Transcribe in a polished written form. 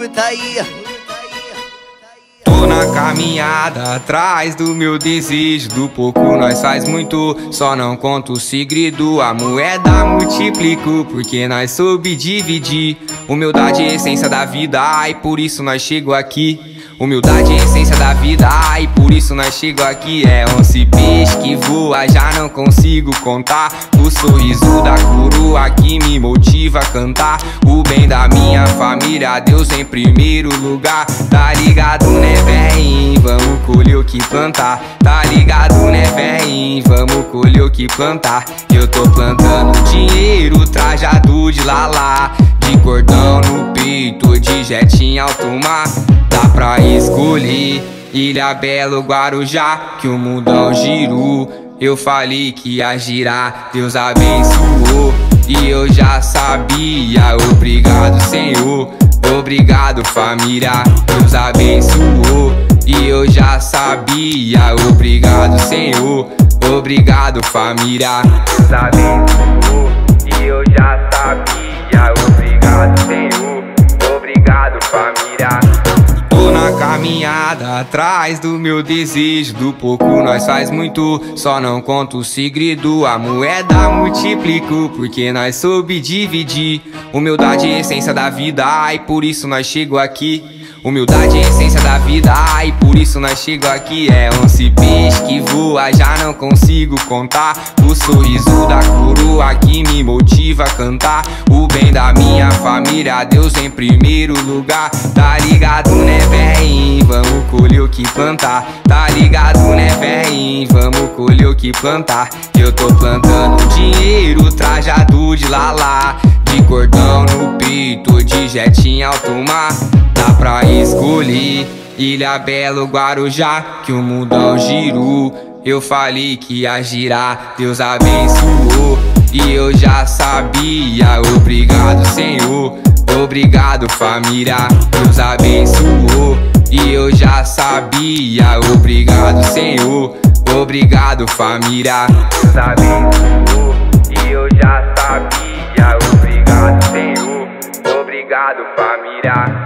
tá aí. Tô na caminhada atrás do meu desejo. Do pouco nós faz muito, só não conto o segredo. A moeda multiplico, porque nós soube dividir. Humildade é a essência da vida, ai, por isso nós chegou aqui. Humildade é a essência da vida, ai, por isso nós chegou aqui. É 11 peixes que voa, já não consigo contar. O sorriso da coroa que me motiva a cantar. O bem da minha família, Deus em primeiro lugar. Tá ligado, né, véi? Vamos colher o que plantar. Tá ligado, né, véi? Vamos colher o que plantar. Eu tô plantando dinheiro, trajado de lalá, de cordão no peito, de jet em alto mar. Dá pra escolher Ilha Bela, Guarujá, que o mundão girou. Eu falei que ia girar, Deus abençoou. E eu já sabia, obrigado Senhor. Obrigado família, Deus abençoou. E eu já sabia, obrigado Senhor. Obrigado família, Deus abençoou. E eu já sabia, obrigado Senhor. Obrigado família. Tô na caminhada atrás do meu desejo. Do pouco nós faz muito, só não conto o segredo. A moeda multiplico, porque nós soube dividir. Humildade é a essência da vida, ai, por isso nós chegou aqui. Humildade é a essência da vida, ai, por isso nós chegou aqui. É 11 peixes que voa, já não consigo contar. O sorriso da coroa que me motiva a cantar. O bem da minha família, Deus em primeiro lugar. Tá ligado, né, véi? Vamos colher o que plantar. Tá ligado, né, véi? Vamos colher o que plantar. Eu tô plantando dinheiro, trajado de lalá, de cordão no peito, de jet em alto mar. Dá pra escolher Ilha Bela, Guarujá, que o mundão girou. Eu falei que ia girar, Deus abençoou. E eu já sabia, obrigado Senhor. Obrigado família, Deus abençoou. E eu já sabia, obrigado Senhor. Obrigado família, Deus abençoou. E eu já sabia, obrigado Senhor. Obrigado família.